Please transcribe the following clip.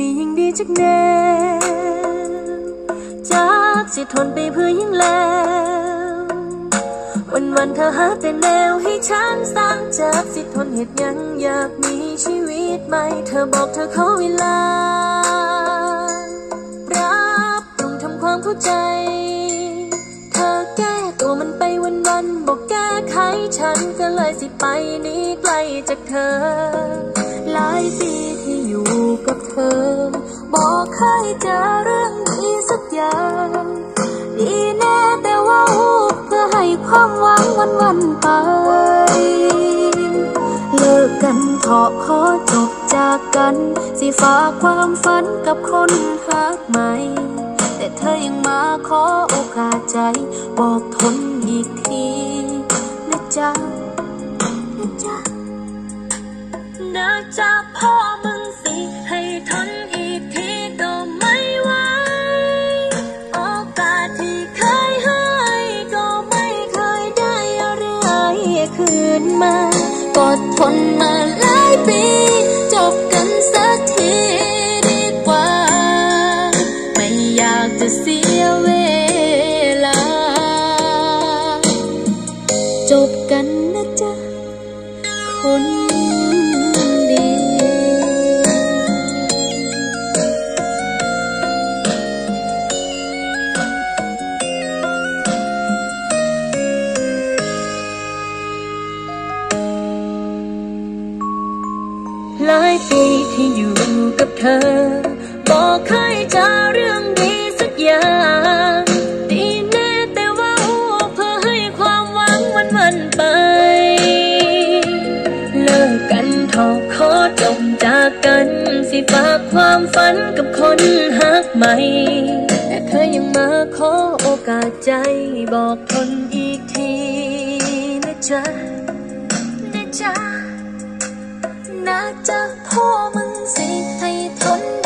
มียิ่งดีจักแน่จากสิทนไปเพื่อยิ่งแล้ววันเธอหาแต่แนวให้ฉันสร้างจากสิทนเหตุยังอยากมีชีวิตใหม่เธอบอกเธอขอเวลารับปรุงทำความเข้าใจเธอแก้ตัวมันไปวันบอกแก้ไขฉันก็เลยสิไปหนีไกลจากเธอหลายปีที่อยู่กับเธอบอกเคยเจอเรื่องดีสักอย่างดีแน่แต่ว่าเพื่อให้ความหวังวันไปเลิกกันเถาะขอจบจากกันสิฝากความฝันกับคนหักใหม่แต่เธอยังมาขอโอกาสใจบอกทนอีกทีนะจ๊ะนะจ๊ะนะจ๊ะพ่อมึงสิให้ทนอีกทีก็ไม่ไหวโอกาสที่เคยให้ก็ไม่เคยได้อะไรคืนมาก็ทนมาหลายปีจบกันสักทีดีกว่าไม่อยากจะเสียเวลาจบกันนะจ๊ะคนดีหลายปีที่อยู่กับเธอบอกเคยเจอเรื่องดีสักอย่างดีแน่แต่ว่าเพื่อให้ความหวังวันไปเลิกกันเถอะขอจบจากกันสิฝากความฝันกับคนหักใหม่แต่เธอยังมาขอโอกาสใจบอกทนอีกทีนะจ๊ะนะจ๊ะนะจ๊ะพ่อมึงสิให้ทน